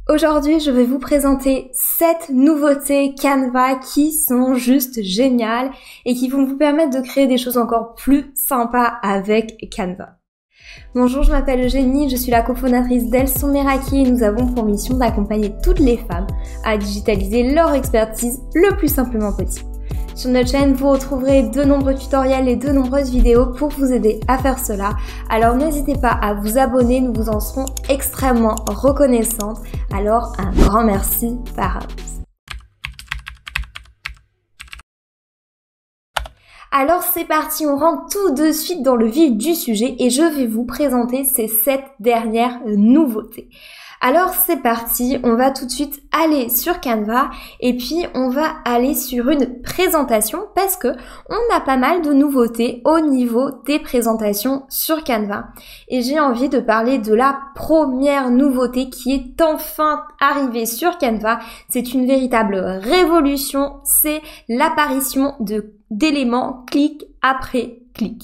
Aujourd'hui, je vais vous présenter 7 nouveautés Canva qui sont juste géniales et qui vont vous permettre de créer des choses encore plus sympas avec Canva. Bonjour, je m'appelle Eugénie, je suis la cofondatrice d'Elson Meraki et nous avons pour mission d'accompagner toutes les femmes à digitaliser leur expertise le plus simplement possible. Sur notre chaîne, vous retrouverez de nombreux tutoriels et de nombreuses vidéos pour vous aider à faire cela. Alors n'hésitez pas à vous abonner, nous vous en serons extrêmement reconnaissantes. Alors un grand merci par avance. Alors c'est parti, on rentre tout de suite dans le vif du sujet et je vais vous présenter ces 7 dernières nouveautés. Alors c'est parti, on va tout de suite aller sur Canva et puis on va aller sur une présentation parce que on a pas mal de nouveautés au niveau des présentations sur Canva. Et j'ai envie de parler de la première nouveauté qui est enfin arrivée sur Canva. C'est une véritable révolution, c'est l'apparition d'éléments clic après clic.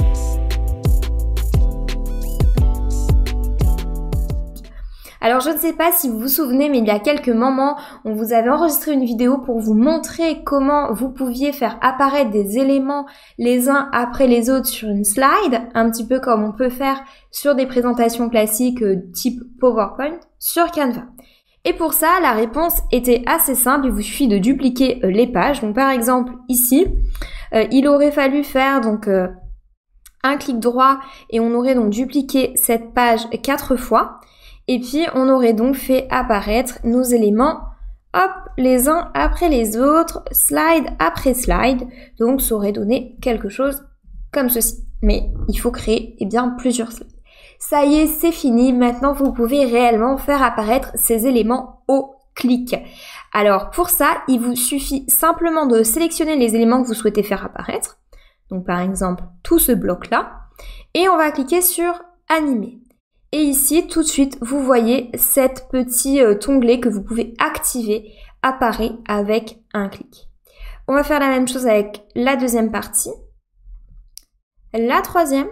Alors je ne sais pas si vous vous souvenez, mais il y a quelques moments, on vous avait enregistré une vidéo pour vous montrer comment vous pouviez faire apparaître des éléments les uns après les autres sur une slide, un petit peu comme on peut faire sur des présentations classiques type PowerPoint sur Canva. Et pour ça, la réponse était assez simple, il vous suffit de dupliquer les pages. Donc par exemple ici, il aurait fallu faire donc un clic droit et on aurait donc dupliqué cette page 4 fois. Et puis, on aurait donc fait apparaître nos éléments, hop, les uns après les autres, slide après slide. Donc, ça aurait donné quelque chose comme ceci. Mais il faut créer, plusieurs slides. Ça y est, c'est fini. Maintenant, vous pouvez réellement faire apparaître ces éléments au clic. Alors, pour ça, il vous suffit simplement de sélectionner les éléments que vous souhaitez faire apparaître. Donc, par exemple, tout ce bloc-là. Et on va cliquer sur Animer. Et ici, tout de suite, vous voyez cet petit onglet que vous pouvez activer apparaît avec un clic. On va faire la même chose avec la deuxième partie, la troisième,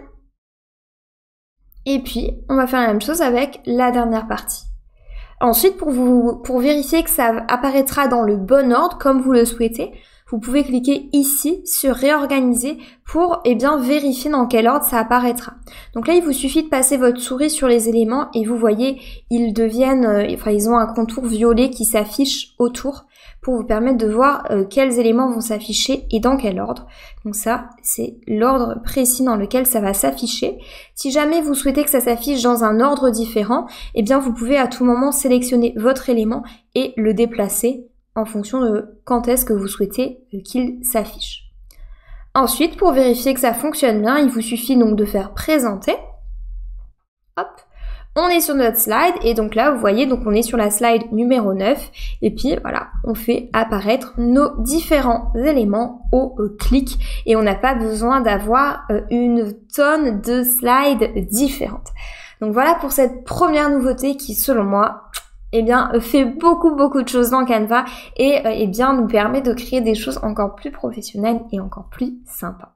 et puis on va faire la même chose avec la dernière partie. Ensuite, pour vérifier que ça apparaîtra dans le bon ordre, comme vous le souhaitez, vous pouvez cliquer ici sur réorganiser pour vérifier dans quel ordre ça apparaîtra. Donc là, il vous suffit de passer votre souris sur les éléments et vous voyez, ils ont un contour violet qui s'affiche autour pour vous permettre de voir quels éléments vont s'afficher et dans quel ordre. Donc ça, c'est l'ordre précis dans lequel ça va s'afficher. Si jamais vous souhaitez que ça s'affiche dans un ordre différent, vous pouvez à tout moment sélectionner votre élément et le déplacer en fonction de quand est-ce que vous souhaitez qu'il s'affiche. Ensuite, pour vérifier que ça fonctionne bien, il vous suffit donc de faire présenter. Hop, on est sur notre slide et donc là, vous voyez, donc on est sur la slide numéro 9 et puis voilà, on fait apparaître nos différents éléments au clic et on n'a pas besoin d'avoir une tonne de slides différentes. Donc voilà pour cette première nouveauté qui, selon moi, fait beaucoup de choses dans Canva et nous permet de créer des choses encore plus professionnelles et encore plus sympas.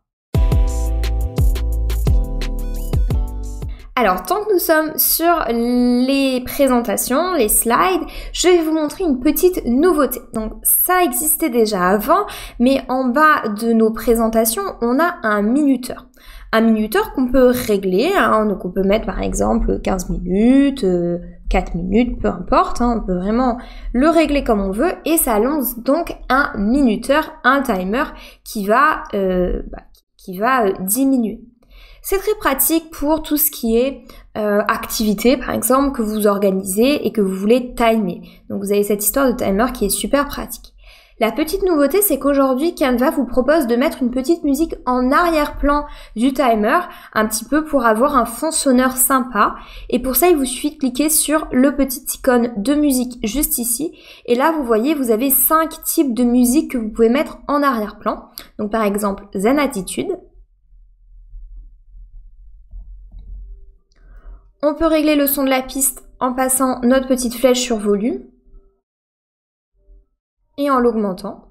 Alors, tant que nous sommes sur les présentations, les slides, je vais vous montrer une petite nouveauté. Donc, ça existait déjà avant, mais en bas de nos présentations, on a un minuteur. Un minuteur qu'on peut régler, donc on peut mettre par exemple 15 minutes, 4 minutes, peu importe, on peut vraiment le régler comme on veut et ça lance donc un minuteur, un timer qui va diminuer. C'est très pratique pour tout ce qui est activité par exemple que vous organisez et que vous voulez timer. Donc vous avez cette histoire de timer qui est super pratique. La petite nouveauté, c'est qu'aujourd'hui, Canva vous propose de mettre une petite musique en arrière-plan du timer, un petit peu pour avoir un fond sonore sympa. Et pour ça, il vous suffit de cliquer sur le petit icône de musique juste ici. Et là, vous voyez, vous avez 5 types de musique que vous pouvez mettre en arrière-plan. Donc par exemple, Zen Attitude. On peut régler le son de la piste en passant notre petite flèche sur volume. Et en l'augmentant.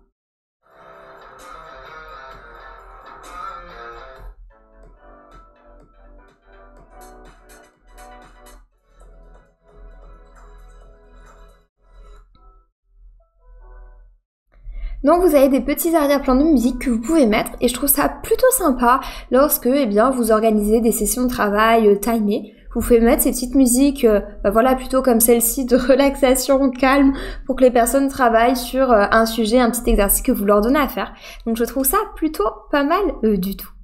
Donc vous avez des petits arrière-plans de musique que vous pouvez mettre et je trouve ça plutôt sympa lorsque vous organisez des sessions de travail timées. Vous pouvez mettre ces petites musiques, voilà, plutôt comme celle-ci de relaxation calme pour que les personnes travaillent sur un sujet, un petit exercice que vous leur donnez à faire. Donc je trouve ça plutôt pas mal du tout.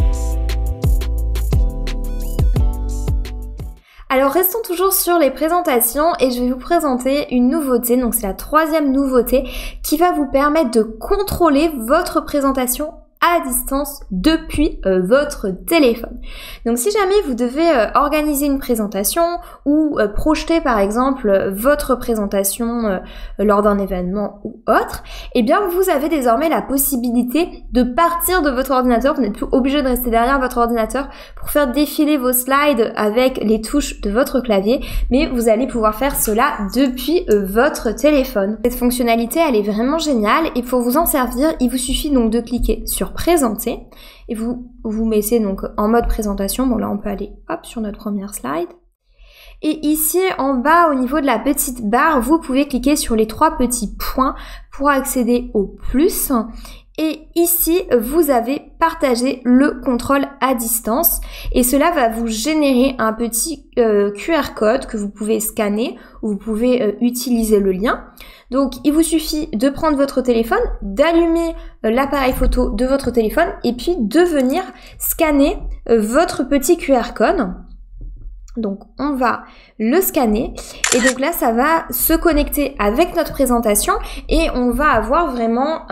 Alors restons toujours sur les présentations et je vais vous présenter une nouveauté, donc c'est la 3e nouveauté qui va vous permettre de contrôler votre présentation à distance depuis votre téléphone. Donc si jamais vous devez organiser une présentation ou projeter par exemple votre présentation lors d'un événement ou autre, eh bien vous avez désormais la possibilité de partir de votre ordinateur. Vous n'êtes plus obligé de rester derrière votre ordinateur pour faire défiler vos slides avec les touches de votre clavier, mais vous allez pouvoir faire cela depuis votre téléphone. Cette fonctionnalité, elle est vraiment géniale et pour vous en servir, il vous suffit donc de cliquer sur présenter et vous mettez donc en mode présentation. Bon là on peut aller hop sur notre première slide et ici en bas au niveau de la petite barre vous pouvez cliquer sur les 3 petits points pour accéder au plus et ici vous avez partagé le contrôle à distance et cela va vous générer un petit QR code que vous pouvez scanner ou vous pouvez utiliser le lien. Donc il vous suffit de prendre votre téléphone, d'allumer l'appareil photo de votre téléphone et puis de venir scanner votre petit QR code. Donc on va le scanner et donc là ça va se connecter avec notre présentation et on va avoir vraiment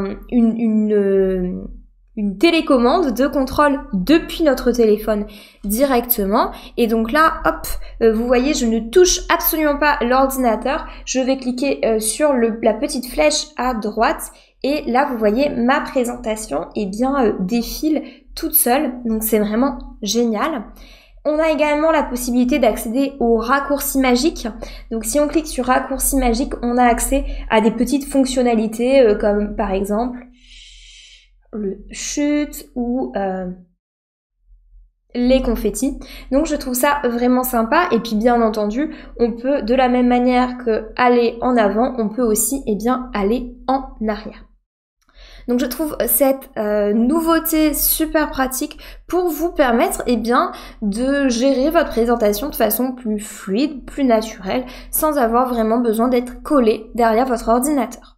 une télécommande de contrôle depuis notre téléphone directement. Et donc là, hop, vous voyez, je ne touche absolument pas l'ordinateur. Je vais cliquer sur la petite flèche à droite et là, vous voyez, ma présentation défile toute seule. Donc c'est vraiment génial. On a également la possibilité d'accéder aux raccourcis magiques. Donc si on clique sur raccourcis magiques, on a accès à des petites fonctionnalités comme par exemple le chute ou les confettis. Donc je trouve ça vraiment sympa et puis bien entendu on peut de la même manière que aller en avant, on peut aussi aller en arrière. Donc je trouve cette nouveauté super pratique pour vous permettre de gérer votre présentation de façon plus fluide, plus naturelle, sans avoir vraiment besoin d'être collé derrière votre ordinateur.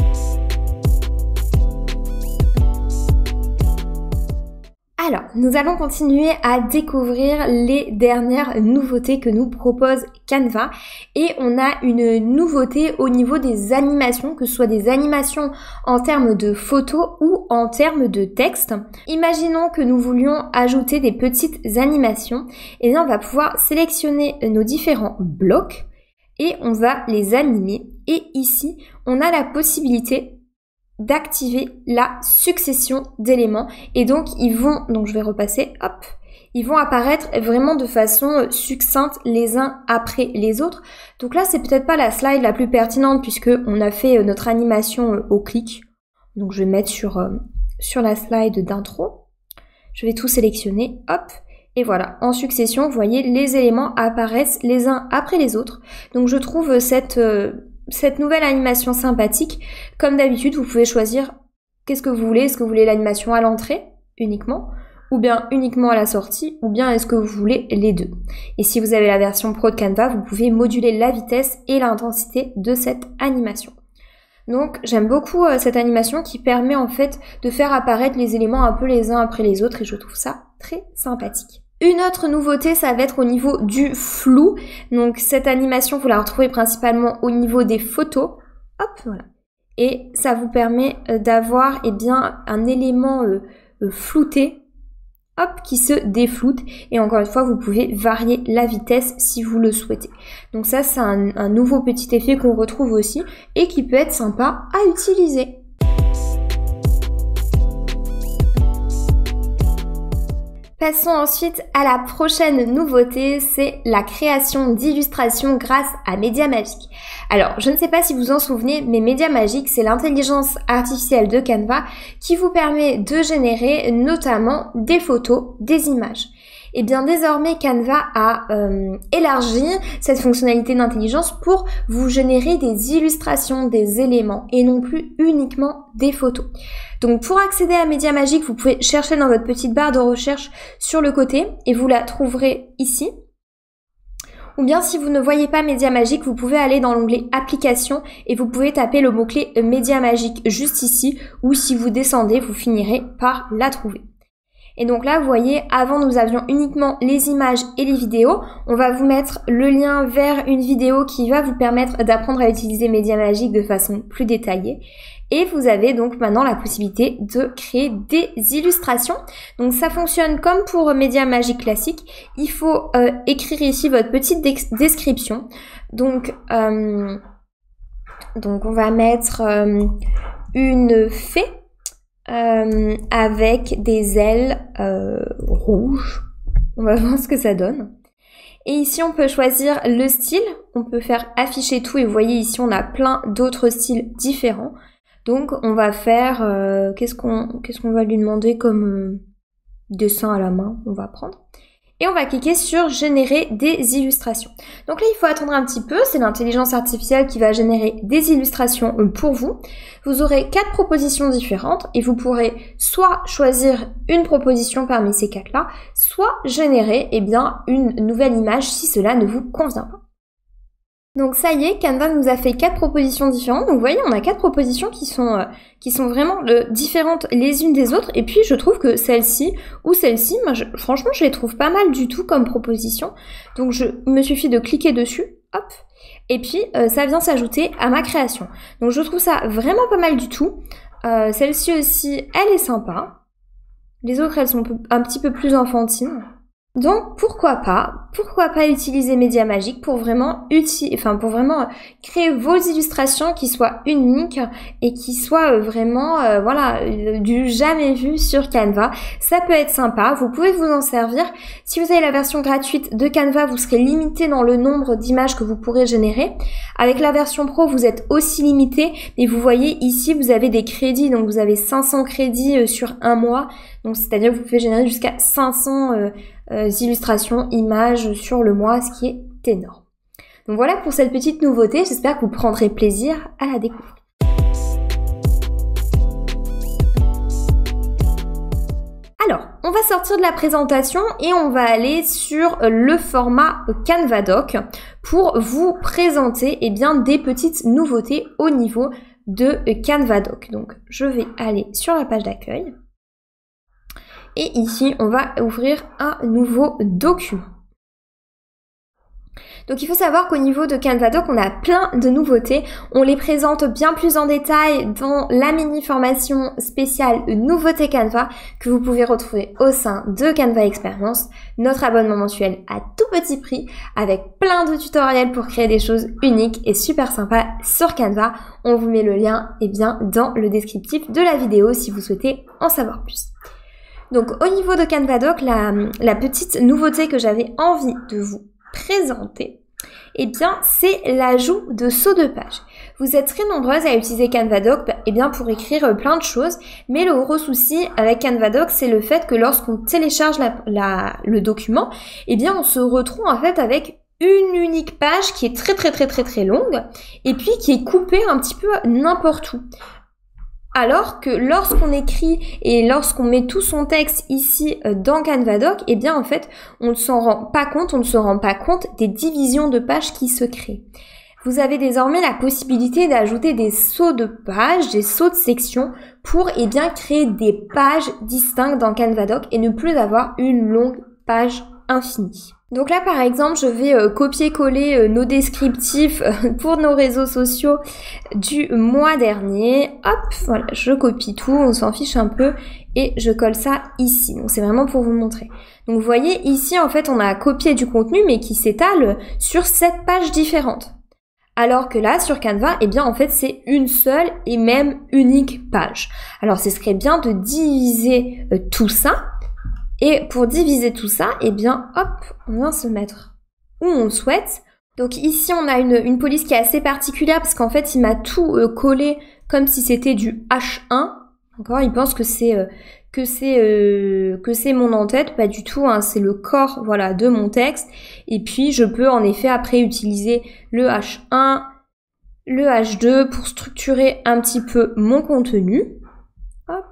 Alors, nous allons continuer à découvrir les dernières nouveautés que nous propose Canva et on a une nouveauté au niveau des animations, que ce soit des animations en termes de photos ou en termes de texte. Imaginons que nous voulions ajouter des petites animations et bien on va pouvoir sélectionner nos différents blocs et on va les animer et ici on a la possibilité d'activer la succession d'éléments et donc je vais repasser, hop, ils vont apparaître vraiment de façon succincte les uns après les autres. Donc là c'est peut-être pas la slide la plus pertinente puisque on a fait notre animation au clic. Donc je vais mettre sur la slide d'intro, je vais tout sélectionner, hop, et voilà, en succession vous voyez les éléments apparaissent les uns après les autres. Donc je trouve cette nouvelle animation sympathique. Comme d'habitude, vous pouvez choisir qu'est-ce que vous voulez. Est-ce que vous voulez l'animation à l'entrée uniquement, ou bien uniquement à la sortie, ou bien est-ce que vous voulez les deux. Et si vous avez la version Pro de Canva, vous pouvez moduler la vitesse et l'intensité de cette animation. Donc j'aime beaucoup cette animation qui permet en fait de faire apparaître les éléments un peu les uns après les autres et je trouve ça très sympathique. Une autre nouveauté, ça va être au niveau du flou. Donc cette animation, vous la retrouvez principalement au niveau des photos. Hop, voilà. Et ça vous permet d'avoir un élément flouté, hop, qui se défloute. Et encore une fois, vous pouvez varier la vitesse si vous le souhaitez. Donc ça, c'est un nouveau petit effet qu'on retrouve aussi et qui peut être sympa à utiliser. Passons ensuite à la prochaine nouveauté, c'est la création d'illustrations grâce à Media Magic. Alors, je ne sais pas si vous en souvenez, mais Media Magic, c'est l'intelligence artificielle de Canva qui vous permet de générer notamment des photos, des images. Et bien désormais Canva a élargi cette fonctionnalité d'intelligence pour vous générer des illustrations, des éléments et non plus uniquement des photos. Donc pour accéder à Média Magique, vous pouvez chercher dans votre petite barre de recherche sur le côté et vous la trouverez ici. Ou bien si vous ne voyez pas Média Magique, vous pouvez aller dans l'onglet Applications et vous pouvez taper le mot-clé Média Magique juste ici, ou si vous descendez, vous finirez par la trouver. Et donc là, vous voyez, avant nous avions uniquement les images et les vidéos. On va vous mettre le lien vers une vidéo qui va vous permettre d'apprendre à utiliser Média Magique de façon plus détaillée. Et vous avez donc maintenant la possibilité de créer des illustrations. Donc ça fonctionne comme pour Média Magique classique. Il faut écrire ici votre petite description. Donc on va mettre une fée avec des ailes rouges. On va voir ce que ça donne. Et ici on peut choisir le style. On peut faire afficher tout et vous voyez ici on a plein d'autres styles différents. Donc on va faire, qu'est-ce qu'on va lui demander comme dessin à la main, on va prendre. Et on va cliquer sur générer des illustrations. Donc là il faut attendre un petit peu, c'est l'intelligence artificielle qui va générer des illustrations pour vous. Vous aurez 4 propositions différentes et vous pourrez soit choisir une proposition parmi ces 4-là, soit générer une nouvelle image si cela ne vous convient pas. Donc ça y est, Canva nous a fait 4 propositions différentes. Donc vous voyez, on a 4 propositions qui sont vraiment différentes les unes des autres. Et puis je trouve que celle-ci ou celle-ci, franchement je les trouve pas mal du tout comme proposition. Donc il me suffit de cliquer dessus, hop, et puis ça vient s'ajouter à ma création. Donc je trouve ça vraiment pas mal du tout. Celle-ci aussi, elle est sympa. Les autres, elles sont un petit peu plus enfantines. Donc pourquoi pas utiliser Média Magique pour vraiment créer vos illustrations qui soient uniques et qui soient vraiment du jamais vu sur Canva. Ça peut être sympa, vous pouvez vous en servir. Si vous avez la version gratuite de Canva, vous serez limité dans le nombre d'images que vous pourrez générer. Avec la version pro, vous êtes aussi limité, mais vous voyez ici, vous avez des crédits, donc vous avez 500 crédits sur un mois. Donc c'est-à-dire que vous pouvez générer jusqu'à 500 illustrations, images sur le mois, ce qui est énorme. Donc voilà pour cette petite nouveauté, j'espère que vous prendrez plaisir à la découvrir. Alors, on va sortir de la présentation et on va aller sur le format Canva Doc pour vous présenter des petites nouveautés au niveau de Canva Doc. Donc je vais aller sur la page d'accueil. Et ici, on va ouvrir un nouveau document. Donc il faut savoir qu'au niveau de Canva Doc, on a plein de nouveautés. On les présente bien plus en détail dans la mini-formation spéciale Nouveautés Canva que vous pouvez retrouver au sein de Canva Experience, notre abonnement mensuel à tout petit prix avec plein de tutoriels pour créer des choses uniques et super sympas sur Canva. On vous met le lien dans le descriptif de la vidéo si vous souhaitez en savoir plus. Donc au niveau de Canva Doc, la petite nouveauté que j'avais envie de vous présenter, c'est l'ajout de sauts de page. Vous êtes très nombreuses à utiliser Canva Doc pour écrire plein de choses, mais le gros souci avec Canva Doc, c'est le fait que lorsqu'on télécharge le document, on se retrouve en fait avec une unique page qui est très longue et puis qui est coupée un petit peu n'importe où. Alors que lorsqu'on écrit et lorsqu'on met tout son texte ici dans Canva Doc, en fait, on ne se rend pas compte des divisions de pages qui se créent. Vous avez désormais la possibilité d'ajouter des sauts de pages, des sauts de sections pour créer des pages distinctes dans Canva Doc et ne plus avoir une longue page infinie. Donc là par exemple je vais copier-coller nos descriptifs pour nos réseaux sociaux du mois dernier. Hop, voilà, je copie tout, on s'en fiche un peu et je colle ça ici. Donc c'est vraiment pour vous montrer. Donc vous voyez ici en fait on a copié du contenu mais qui s'étale sur 7 pages différentes. Alors que là sur Canva, en fait c'est une seule et même unique page. Alors ce serait bien de diviser tout ça. Et pour diviser tout ça, hop, on vient se mettre où on souhaite. Donc ici, on a une police qui est assez particulière parce qu'en fait, il m'a tout collé comme si c'était du H1. D'accord, il pense que c'est que c'est mon en-tête, pas du tout, hein, c'est le corps, voilà, de mon texte. Et puis je peux en effet après utiliser le H1, le H2 pour structurer un petit peu mon contenu. Hop.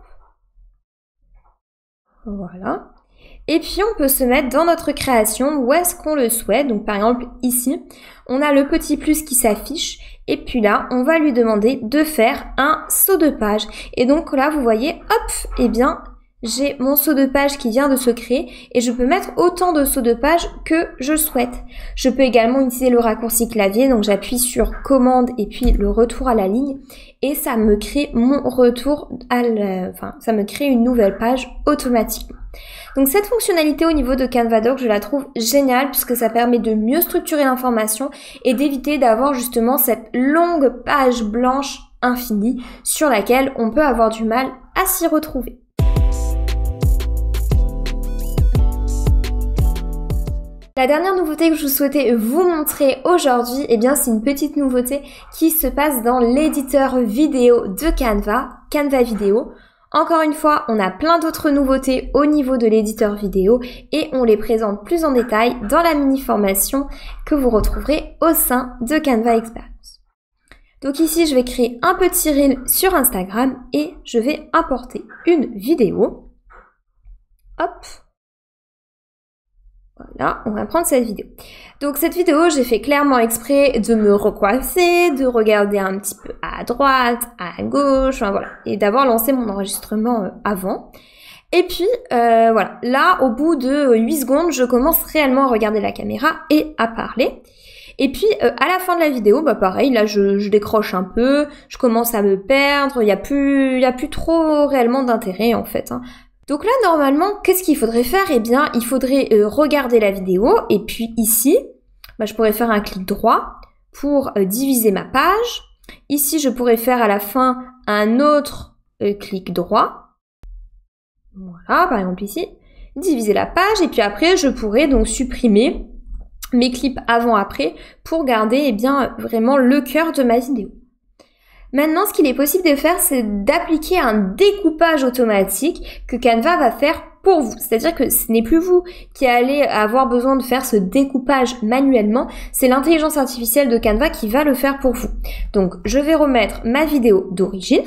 Voilà. Et puis on peut se mettre dans notre création où est-ce qu'on le souhaite. Donc par exemple ici, on a le petit plus qui s'affiche. Et puis là, on va lui demander de faire un saut de page. Et donc là, vous voyez, hop, eh bien, j'ai mon saut de page qui vient de se créer et je peux mettre autant de sauts de page que je souhaite. Je peux également utiliser le raccourci clavier, donc j'appuie sur commande et puis le retour à la ligne et ça me crée mon retour ça me crée une nouvelle page automatiquement. Donc cette fonctionnalité au niveau de Canva Doc, je la trouve géniale puisque ça permet de mieux structurer l'information et d'éviter d'avoir justement cette longue page blanche infinie sur laquelle on peut avoir du mal à s'y retrouver. La dernière nouveauté que je souhaitais vous montrer aujourd'hui, eh bien c'est une petite nouveauté qui se passe dans l'éditeur vidéo de Canva, Canva Vidéo. Encore une fois, on a plein d'autres nouveautés au niveau de l'éditeur vidéo et on les présente plus en détail dans la mini-formation que vous retrouverez au sein de Canva Experience. Donc ici, je vais créer un petit reel sur Instagram et je vais importer une vidéo. Hop. Voilà, on va prendre cette vidéo. Donc cette vidéo, j'ai fait clairement exprès de me recoiffer, de regarder un petit peu à droite, à gauche, enfin voilà, et d'avoir lancé mon enregistrement avant. Et puis voilà, là au bout de 8 secondes, je commence réellement à regarder la caméra et à parler. Et puis à la fin de la vidéo, bah pareil, là je décroche un peu, je commence à me perdre, il y a plus trop réellement d'intérêt en fait, hein. Donc là, normalement, qu'est-ce qu'il faudrait faire? Eh bien, il faudrait regarder la vidéo et puis ici, bah, je pourrais faire un clic droit pour diviser ma page. Ici, je pourrais faire à la fin un autre clic droit. Voilà, par exemple ici, diviser la page et puis après, je pourrais donc supprimer mes clips avant-après pour garder eh bien, vraiment le cœur de ma vidéo. Maintenant, ce qu'il est possible de faire, c'est d'appliquer un découpage automatique que Canva va faire pour vous. C'est-à-dire que ce n'est plus vous qui allez avoir besoin de faire ce découpage manuellement, c'est l'intelligence artificielle de Canva qui va le faire pour vous. Donc, je vais remettre ma vidéo d'origine.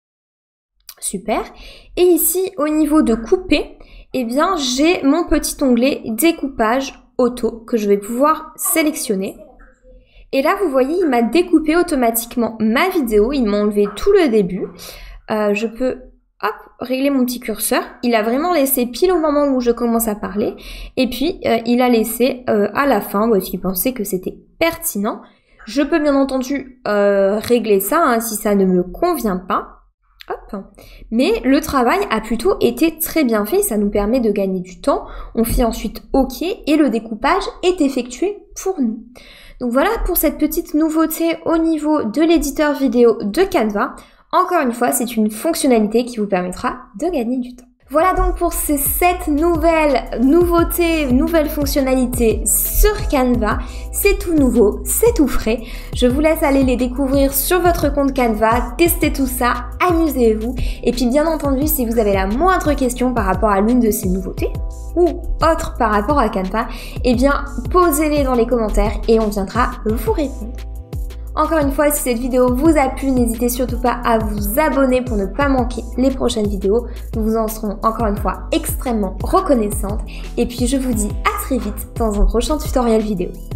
Super. Et ici, au niveau de couper, eh bien, j'ai mon petit onglet découpage auto que je vais pouvoir sélectionner. Et là, vous voyez, il m'a découpé automatiquement ma vidéo. Il m'a enlevé tout le début. Je peux hop, régler mon petit curseur. Il a vraiment laissé pile au moment où je commence à parler. Et puis, il a laissé à la fin, parce qu'il pensait que c'était pertinent. Je peux bien entendu régler ça hein, si ça ne me convient pas. Hop. Mais le travail a plutôt été très bien fait. Ça nous permet de gagner du temps. On fait ensuite OK et le découpage est effectué pour nous. Donc voilà pour cette petite nouveauté au niveau de l'éditeur vidéo de Canva. Encore une fois, c'est une fonctionnalité qui vous permettra de gagner du temps. Voilà donc pour ces 7 nouvelles nouveautés, nouvelles fonctionnalités sur Canva. C'est tout nouveau, c'est tout frais. Je vous laisse aller les découvrir sur votre compte Canva, tester tout ça, amusez-vous. Et puis bien entendu, si vous avez la moindre question par rapport à l'une de ces nouveautés ou autre par rapport à Canva, eh bien posez-les dans les commentaires et on viendra vous répondre. Encore une fois, si cette vidéo vous a plu, n'hésitez surtout pas à vous abonner pour ne pas manquer les prochaines vidéos. Nous vous en serons encore une fois extrêmement reconnaissantes. Et puis je vous dis à très vite dans un prochain tutoriel vidéo.